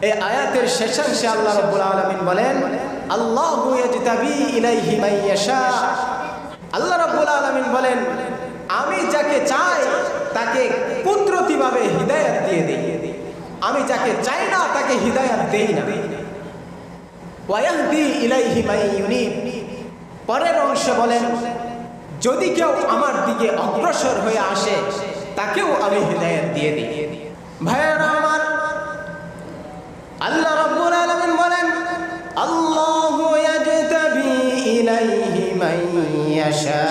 এই আয়াতের শেষাংশে আল্লাহ রাব্বুল আলামিন বলেন, আল্লাহু ইয়াজতাবি ইলাইহি মান ইয়াশা। আল্লাহ রাব্বুল আলামিন বলেন, আমি যাকে চাই তাকে কুদরতিভাবে হিদায়াত দিয়ে দেই, আমি যাকে চাই না তাকে হিদায়াত দেই না। ওয়া ইয়াহদি ইলাইহি মান ইউনিব। পরের অংশে বলেন, যদি কেউ আমার দিকে অগ্রসর হয়ে আসে তাকেও আমি হিদায়াত দিয়ে দিই। ভাইয়েরা আমার, আল্লাহ রাব্বুল আলামিন বলেন, আল্লাহু ইয়াজতাবি ইলাইহি মান ইয়াশা।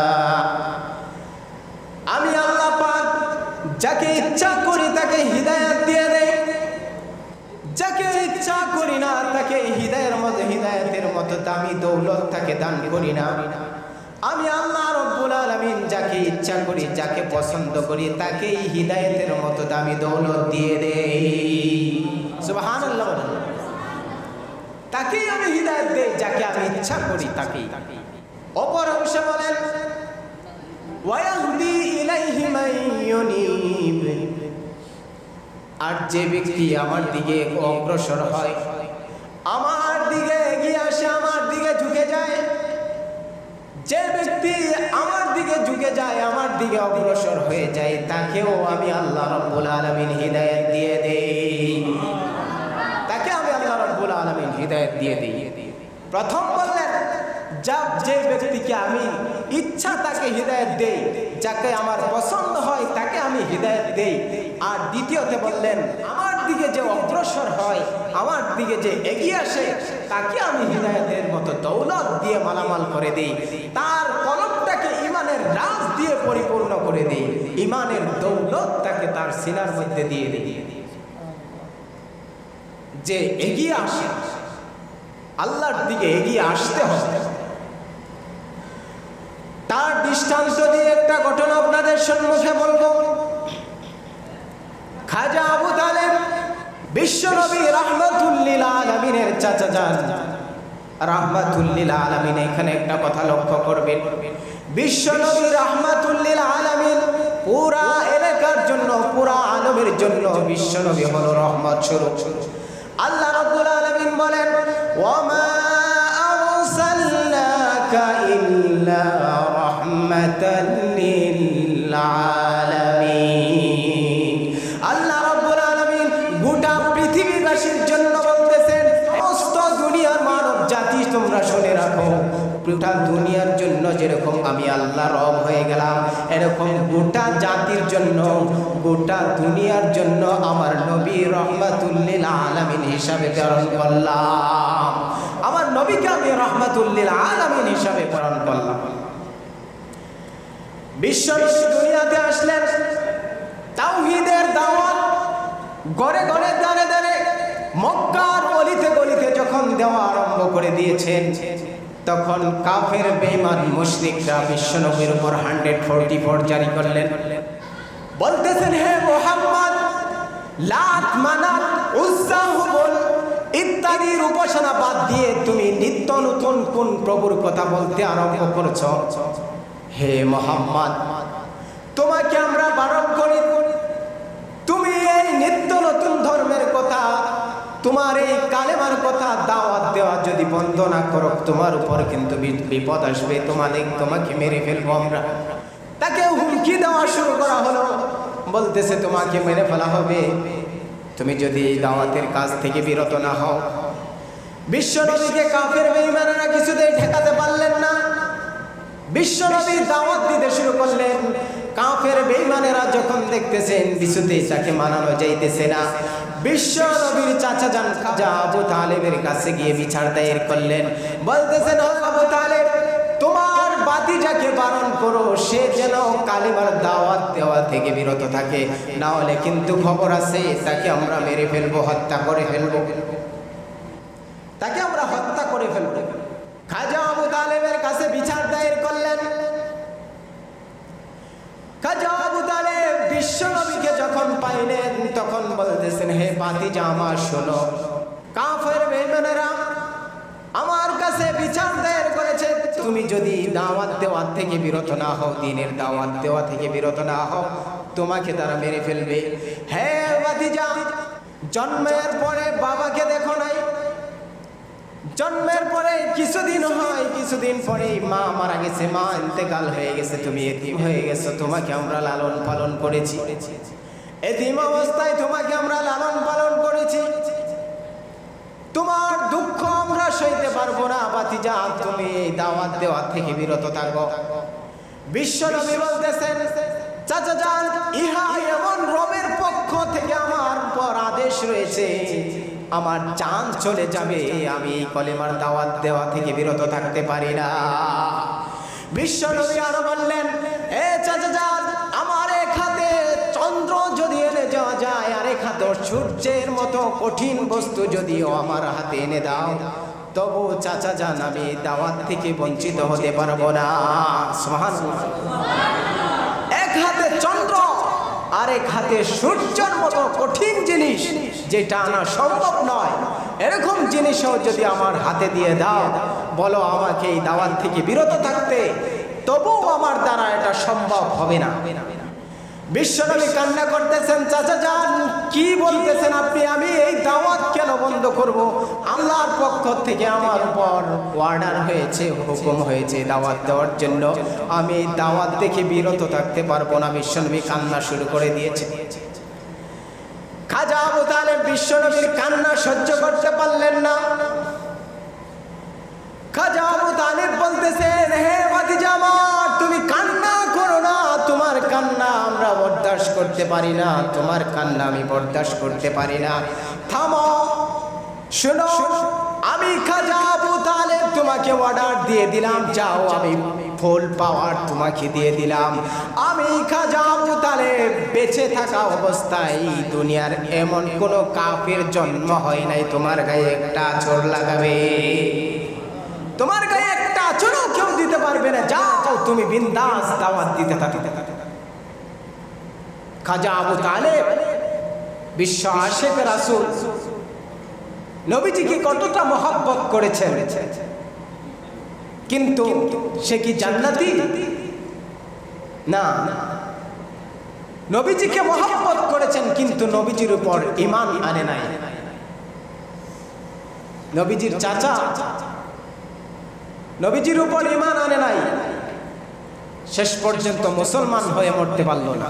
আমি আল্লাহ পাক যাকে ইচ্ছা করি তাকে হিদায়াত দিয়ে দেই, যাকে ইচ্ছা করি না তাকে হিদায়াতের মতো দামি দৌলত তাকে দান করি না। আমি আল্লাহ রাব্বুল আলামিন যাকে ইচ্ছা করি, যাকে পছন্দ করি তাকেই হিদায়াতের মতো দামি দৌলত দিয়ে দেই। সুবহানাল্লাহ। তাকেই আমি হিদায়াত দেই, যাকে আমি ইচ্ছা করি তাকেই। অপর অংশে বলেন, ওয়ায়াহদি ইলাইহি মান ইউনিব। আর যে ব্যক্তি আমার দিকে অগ্রসর হয়, আমার দিকে এগিয়ে আসে, আমার দিকে ঝুঁকে যায়, যে ব্যক্তি আমার দিকে ঝুঁকে যায়, আমার দিকে অগ্রসর হয়ে যায়, তাকেও আমি আল্লাহ রাব্বুল আলামিন হিদায়াত দিয়ে দেই, তাকে আমি আল্লাহ রাব্বুল আলামিন হিদায়াত দিয়ে দেই। প্রথম বললেন, যে ব্যক্তিকে আমি ইচ্ছা তাকে হিদায়াত দেই, যাকে আমার পছন্দ হয় তাকে আমি হিদায়াত দেই। আর দ্বিতীয়তে বললেন, আমার দিকে যে অগ্রসর হয়, আমার দিকে যে এগিয়ে আসে তাকে আমি হিদায়াতের মতো দৌলত দিয়ে মালামাল করে দেই, তার কলবটাকে ইমানের রাজ দিয়ে পরিপূর্ণ করে দেই, ইমানের দৌলত তাকে তার সিনার মধ্যে দিয়ে দেই। যে এগিয়ে আসে, আল্লাহর দিকে এগিয়ে আসতে হবে। তার দৃষ্টান্ত দিয়ে একটা ঘটনা আপনাদের সম্মুখে বলবো। খাজা আবু তালেব বিশ্বনবী রাহমাতুল লিল আলামিনের চাচা যান। রাহমাতুল লিল আলামিন, এখানে একটা কথা লক্ষ্য করবেন, বিশ্বনবী রাহমাতুল লিল আলামিন পুরা এলাকার জন্য, পুরা আলমের জন্য বিশ্বনবী হলো রহমত স্বরূপ। আল্লাহ রাব্বুল আলামিন বলেন, ওয়ামা আরসালনাকা ইল্লা রাহমাতাল লিল আলামিন। আল্লাহ রাব্বুল আলামিন গোটা পৃথিবীবাসীর জন্য বলতেছেন, সমস্ত দুনিয়ার মানব জাতি তোমরা শুনে রাখো, গোটা দুনিয়ার জন্য যেরকম আমি আল্লাহ রব হয়ে গেলাম, এরকম গোটা জাতির জন্য, গোটা দুনিয়ার জন্য আমার নবী রহমাতুল লিল আলামিন হিসাবে প্রেরণ করলাম। আমার নবীকে আমি রহমাতুল লিল আলামিন হিসাবে প্রেরণ করলাম। বিশ্বনবী দুনিয়াতে আসলেন, তাওহীদের দাওয়াত ঘরে ঘরে দাঁড়ে দাঁড়ে মক্কার অলিতে গলিতে যখন দেওয়া আরম্ভ করে দিয়েছেন, তখন কাফের বেঈমান মুশরিকরা বিশ্বনবীর উপর 144 জারি করলেন। বলতেছেন, হে মুহাম্মদ, লাত, মানাত, উজ্জা, হুবল ইত্যাদির উপাসনা বাদ দিয়ে তুমি নিত্য নতুন কোন প্রভুর কথা বলতে আরম্ভ করছ? হে মুহাম্মদ, তোমাকে আমরা বারণ করি, তুমি এই নিত্য নতুন ধর্মের কথা, তোমার এই কালেমার কথা দাওয়াত দেওয়া যদি বন্ধ না করো, তোমার উপর কিন্তু বিপদ আসবে, তোমাকে মেরে ফেলবো আমরা। তাকে হুমকি দেওয়া শুরু করা হলো, বলতেছে তোমাকে মেরে ফেলা হবে তুমি যদি এই দাওয়াতের কাজ থেকে বিরত না হও। বিশ্বনবীকে কাফের বেঈমানেরা কিছুতেই ঠেকাতে পারলেন না। বিশ্বনবী দাওয়াত দিতে শুরু করলেন। কাফের বেঈমানেরা যখন দেখতেছেন কিছুতেই তাকে মানানো যাইতেছে না, বিশ্বনবীর চাচা যান খাজা আবু তালেবের কাছে গিয়ে বিচার দায়ের করলেন। বলতেছেন, আবু তালেব, তোমার বাতিজাকে বারণ করো, সে যেন কালিমার দাওয়াত দেওয়া থেকে বিরত থাকে, না হলে কিন্তু খবর আছে তাকে আমরা মেরে ফেলবো, হত্যা করে ফেলবো, তাকে আমরা হত্যা করে ফেলবো। খাজা আবু তালেবের কাছে বিচার দায়ের করলেন। খাজা আবু তালেব বিশ্বনবীকে যখন পাইলেন তখন বলতেছেন, হে ভাতিজা আমার শোনো, কাফের বেঈমানেরা আমার কাছে বিচার দায়ের করেছে, তুমি যদি দাওয়াত দেওয়া থেকে বিরত না হও, দ্বীনের দাওয়াত দেওয়া থেকে বিরত না হও, তোমাকে তারা মেরে ফেলবে। হে ভাতিজা, জন্মের পরে বাবাকে দেখো নাই, জন্মের পরে কিছুদিন হয়, কিছুদিন পরে মা মারা গেছে, মা ইন্তেকাল হয়ে গেছে, তুমি এতিম হয়ে গেছো, তোমাকে আমরা লালন পালন করেছি, এতিম অবস্থায় তোমাকে আমরা লালন পালন করেছি, তোমার দুঃখ আমরা সইতে পারবো না, ভাতিজা তুমি এই দাওয়াত দেওয়া থেকে বিরত থাকো। বিশ্ব নবী বলতেছেন, চাচা যান, ইহা এমন রবের পক্ষ থেকে আমার পর আদেশ রয়েছে, আমার জান চলে যাবে, আমি এই কলেমার দাওয়াত দেওয়া থেকে বিরত থাকতে পারি না। বিশ্ব নবী আরো বললেন, এ চাচা যান, আমার এক হাতে চন্দ্র যদি এনে যাওয়া যায়, আর এক হাতে সূর্যের মতো কঠিন বস্তু যদিও আমার হাতে এনে দাও, তবু চাচা যান আমি দাওয়াত থেকে বঞ্চিত হতে পারবো না। সুবহানাল্লাহ। এক হাতে চন্দ্র আর এক হাতে সূর্যের মতো কঠিন জিনিস, যেটা আনা সম্ভব নয়, এরকম জিনিসও যদি আমার হাতে দিয়ে দাও, বলো আমাকে এই দাওয়াত থেকে বিরত থাকতে, তবুও আমার দ্বারা এটা সম্ভব হবে না। বিশ্বনবী কান্না করতেছেন, চাচা যান কি বলতেছেন আপনি, আমি এই দাওয়াত কেন বন্ধ করব? আল্লাহর পক্ষ থেকে আমার উপর অর্ডার হয়েছে, হুকুম হয়েছে দাওয়াত দেওয়ার জন্য, আমি এই দাওয়াত থেকে বিরত থাকতে পারবো না। বিশ্বনবী কান্না শুরু করে দিয়েছে। খাজা আবু তালেব বিশ্বনবীর কান্না সহ্য করতে পারলেন না। খাজা আবু তালেব বলতেছেন, হে ভাতিজা আমার, তুমি কান্না করো না, তোমার কান্না আমরা বরদাস্ত করতে পারি না, তোমার কান্না আমি বরদাস্ত করতে পারি না। থামো, শোনো, আমি খাজা আবু তালেব তোমাকে অর্ডার দিয়ে দিলাম, যাও, আমি ফুল পাওয়ার তোমাকে দিয়ে দিলাম। আমি খাজা আবু তালেব বেঁচে থাকা অবস্থায় দুনিয়ার এমন কোন কাফের জন্ম হয় নাই তোমার গায়ে একটা আঁচড় লাগাবে, তোমার গায়ে একটা আঁচড়ও কেউ দিতে পারবে না, যাও তুমি বিন্দাস দাওয়াত দিতে থাকো। খাজা আবু তালেব বিশ্ব আশিক রাসূল, নবীজিকে কতটা মহব্বত করেছেন, কিন্তু সে কি জান্নাতি? না। নবীজিকে মহব্বত করেছেন কিন্তু নবীজির উপর ঈমান আনে নাই। নবীজির চাচা নবীজির উপর ঈমান আনে নাই, শেষ পর্যন্ত মুসলমান হয়ে মরতে পারল না।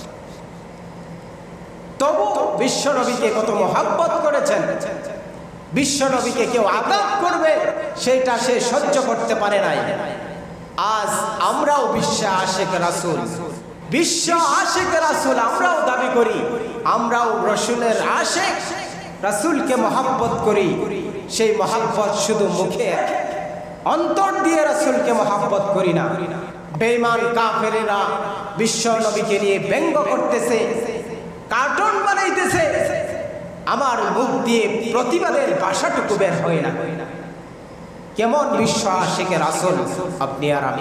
তবু বিশ্ব নবীকে কত মহব্বত করেছেন, বিশ্ব নবীকে কেউ আঘাত করবে সেটা সে সহ্য করতে পারে নাই। আজ আমরাও বিশ্ব আশিক রাসূল, বিশ্ব আশিক রাসূল আমরাও দাবি করি, আমরাও রাসূলের আশিক, রাসূলকে মহব্বত করি। সেই মহব্বত শুধু মুখে, অন্তর দিয়ে রাসূলকে মহব্বত করি না। বেঈমান কাফেরেরা বিশ্ব নবীকে নিয়ে ব্যঙ্গ করতেছে, কার্টুন বানাইতেছে, আমার মুখ দিয়ে প্রতিবাদের ভাষাটুকু বের হয় না। কেমন বিশ্ব আশিক রাসূল আপনি আর আমি?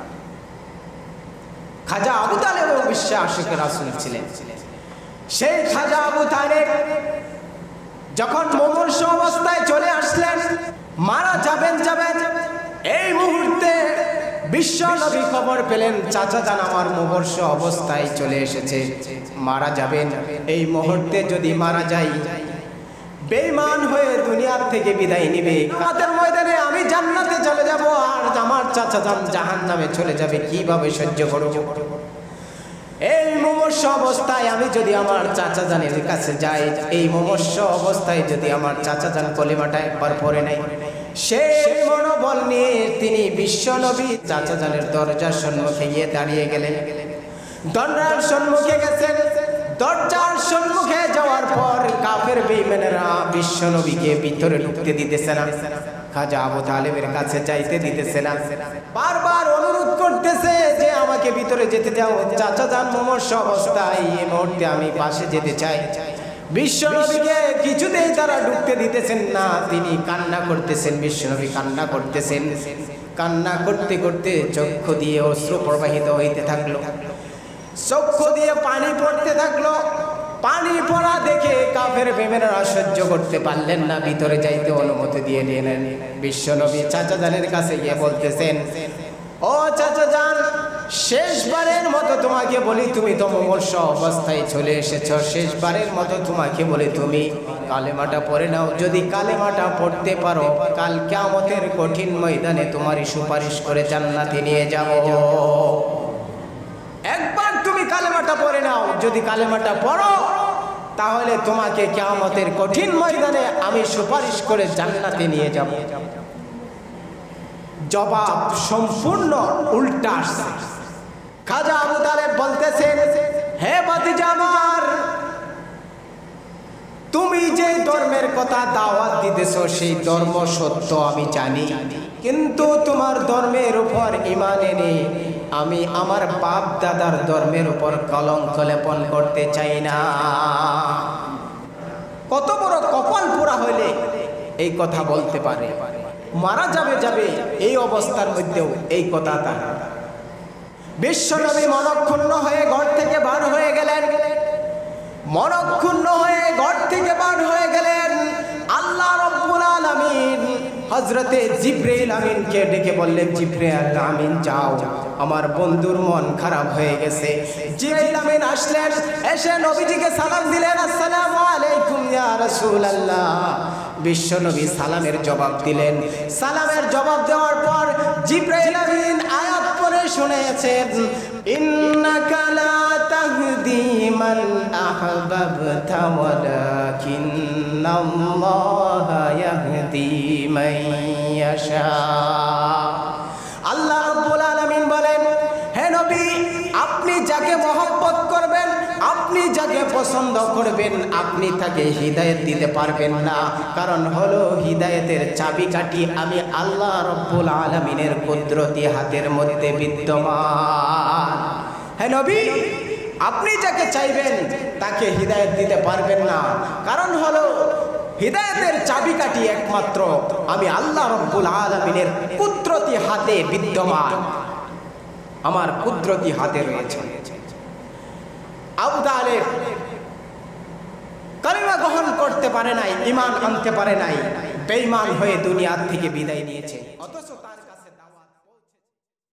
খাজা আবু তালেব বিশ্ব আশিক রাসূল ছিলেন। সেই খাজা আবু তালেব যখন মুমূর্ষ অবস্থায় চলে আসলেন, মারা যাবেন, এই মুহূর্তে বিশ্ব নবী খবর পেলেন, চাচা যান আমার মুমূর্ষ অবস্থায় চলে এসেছে, মারা যাবেন। এই মুহূর্তে যদি মারা যাই, বেঈমান হয়ে দুনিয়ার থেকে বিদায় নিবে, কিয়ামতের ময়দানে আমি জান্নাতে চলে যাব, আর আমার চাচা যান জাহান্নামে চলে যাবে, কিভাবে সহ্য করব? এই মুমূর্ষ অবস্থায় আমি যদি আমার চাচা জানের কাছে যাই, এই মুমূর্ষ অবস্থায় যদি আমার চাচা যান কলিমাটা একবার পড়ে নেয়, সেই মনোবল নিয়ে তিনি বিশ্ব নবী চাচা জানের দরজার সম্মুখে গিয়ে দাঁড়িয়ে গেলেন। দরজার সম্মুখে গেছেন, দরজার সম্মুখে যাওয়ার পর কাফের বেঈমানেরা বিশ্ব নবীকে ভিতরে ঢুকতে দিতেছে না, খাজা আবু তালেবের কাছে যাইতে দিতেছে না, বারবার অনুরোধ করতেছে যে আমাকে ভিতরে যেতে দাও, চাচা যান মুমূর্ষ অবস্থায়, এই মুহূর্তে আমি পাশে যেতে চাই। বিশ্ব নবীকে কিছুতেই তারা ঢুকতে দিতেছেন না, তিনি কান্না করতেছেন, বিশ্বনবী কান্না করতেছেন, কান্না করতে করতে চক্ষু দিয়ে অশ্রু প্রবাহিত হইতে থাকলো, চক্ষু দিয়ে পানি পড়তে থাকলো। পানি পড়া দেখে কাফের বেঈমানরা সহ্য করতে পারলেন না, ভিতরে যাইতে অনুমতি দিয়ে দিলেন। বিশ্বনবী চাচা জানের কাছে গিয়ে বলতেছেন, ও চাচা জান, শেষবারের মতো তোমাকে বলি, তুমি তো মুমূর্ষ অবস্থায় চলে এসেছো, শেষবারের মতো তোমাকে বলি তুমি কালেমাটা পড়ে নাও। যদি কালেমাটা পড়তে পারো, কাল কিয়ামতের কঠিন ময়দানে তোমারই সুপারিশ করে জান্নাতে নিয়ে যাব। একবার তুমি কালেমাটা পড়ে নাও, যদি কালেমাটা পড়ো তাহলে তোমাকে কিয়ামতের কঠিন ময়দানে আমি সুপারিশ করে জান্নাতে নিয়ে যাব। জবাব সম্পূর্ণ উল্টা আসছে। খাজা আবু তালেব বলতেছেন, হে ভাতিজা আমার, তুমি যে ধর্মের কথা দাওয়াত দিতেছো সেই ধর্ম সত্য আমি জানি, কিন্তু তোমার ধর্মের উপর ঈমান এনে আমি আমার বাপ দাদার ধর্মের উপর কলঙ্ক লেপন করতে চাই না। কত বড় কপাল পোড়া হইলে এই কথা বলতে পারে? মারা যাবে এই অবস্থার মধ্যেও এই কথা তার। বিশ্বনবী মনক্ষুণ্ণ হয়ে ঘর থেকে বার হয়ে গেলেন, মনক্ষুণ্ণ হয়ে ঘর থেকে বার হয়ে গেলেন। আল্লাহ রাব্বুল আলামিন হযরতে জিবরাইল আমিনকে ডেকে বললেন, জিবরাইল আমিন যাও, আমার বন্ধুর মন খারাপ হয়ে গেছে। জিবরাইল আমিন আসলেন, এসে নবীজিকে সালাম দিলেন, আসসালামু আলাইকুম ইয়া রাসূলুল্লাহ। বিশ্বনবী সালামের জবাব দিলেন। সালামের জবাব দেওয়ার পর জিবরাইল আমিন আয়াত পড়ে শুনিয়েছেন, ইন্নাকা লা তাহদি মান আহবাবতা ওয়ালাকিন্নাল্লাহা ইয়াহদি মান ইয়াশা। আল্লাহ রাব্বুল আলামিন বলেন, হে নবী, আপনি যাকে মহব্বত করবেন, আপনি যাকে পছন্দ করবেন, আপনি তাকে হিদায়াত দিতে পারবেন না। কারণ হলো হিদায়াতের চাবিকাঠি আমি আল্লাহ রাব্বুল আলামিনের কুদরতি হাতের মধ্যে বিদ্যমান। হে নবী, আপনি যাকে চাইবেন তাকে হিদায়াত দিতে পারবেন না, কারণ হলো হিদায়াতের চাবিকাঠি একমাত্র আমি আল্লাহ রাব্বুল আলামিনের কুদরতি হাতে বিদ্যমান, আমার কুদরতি হাতে রয়েছে। আবু তালেব কালিমা গ্রহণ করতে পারে নাই, ঈমান আনতে পারে নাই, বেঈমান হয়ে দুনিয়া থেকে বিদায় নিয়েছে। অথচ